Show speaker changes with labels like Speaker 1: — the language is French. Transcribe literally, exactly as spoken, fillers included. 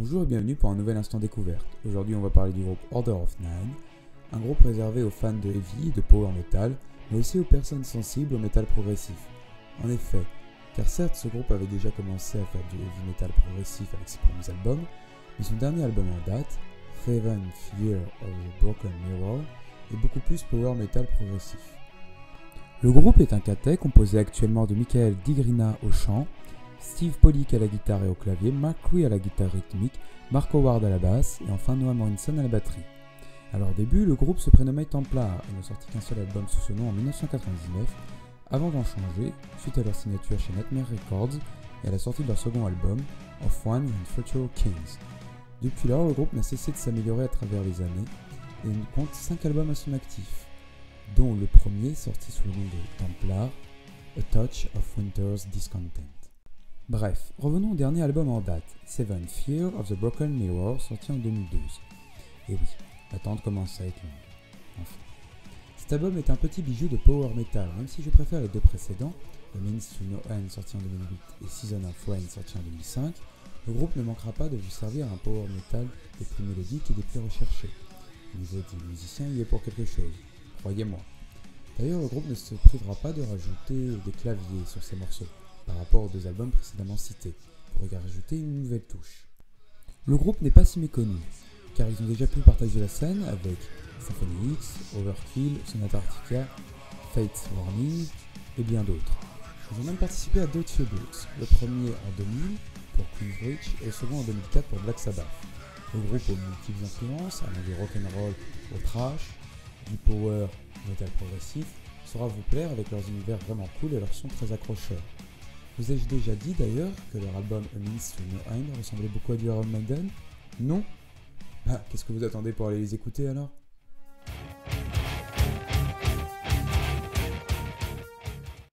Speaker 1: Bonjour et bienvenue pour un nouvel instant découverte. Aujourd'hui on va parler du groupe Order of Nine, un groupe réservé aux fans de heavy et de power metal, mais aussi aux personnes sensibles au metal progressif. En effet, car certes ce groupe avait déjà commencé à faire du heavy metal progressif avec ses premiers albums, mais son dernier album en date, Seventh Year of the Broken Mirror, est beaucoup plus power metal progressif. Le groupe est un quartet composé actuellement de Michael Digrina au chant, Steve Pollick à la guitare et au clavier, Mark Cree à la guitare rythmique, Mark Howard à la basse et enfin Noah Morrison à la batterie. À leur début, le groupe se prénommait Templar et ne sortit qu'un seul album sous ce nom en mille neuf cent quatre-vingt-dix-neuf, avant d'en changer suite à leur signature chez Nightmare Records et à la sortie de leur second album, Of One and Future Kings. Depuis lors, le groupe n'a cessé de s'améliorer à travers les années et il compte cinq albums à son actif, dont le premier sorti sous le nom de Templar, A Touch of Winter's Discontent. Bref, revenons au dernier album en date, Seventh Year of the Broken Mirror, sorti en deux mille douze. Et oui, l'attente commence à être longue. Enfin. Cet album est un petit bijou de power metal, même si je préfère les deux précédents, The Means to No End sorti en deux mille huit et Season of Rain sorti en deux mille cinq, le groupe ne manquera pas de vous servir un power metal des plus mélodiques et des plus recherchés. Au niveau des musiciens, il y est pour quelque chose, croyez-moi. D'ailleurs, le groupe ne se privera pas de rajouter des claviers sur ses morceaux, par rapport aux deux albums précédemment cités, pour y rajouter une nouvelle touche. Le groupe n'est pas si méconnu, car ils ont déjà pu partager la scène avec Symphony X, Overkill, Sonata Arctica, Fates Warning et bien d'autres. Ils ont même participé à deux tributes, le premier en deux mille pour Queensrÿche et le second en deux mille quatre pour Black Sabbath. Le groupe aux multiples influences, allant du rock'n'roll au thrash, du power metal progressif, saura vous plaire avec leurs univers vraiment cool et leurs sons très accrocheurs. Vous ai-je déjà dit d'ailleurs que leur album A Means to No End ressemblait beaucoup à du Iron Maiden? Non? Ah, qu'est-ce que vous attendez pour aller les écouter alors?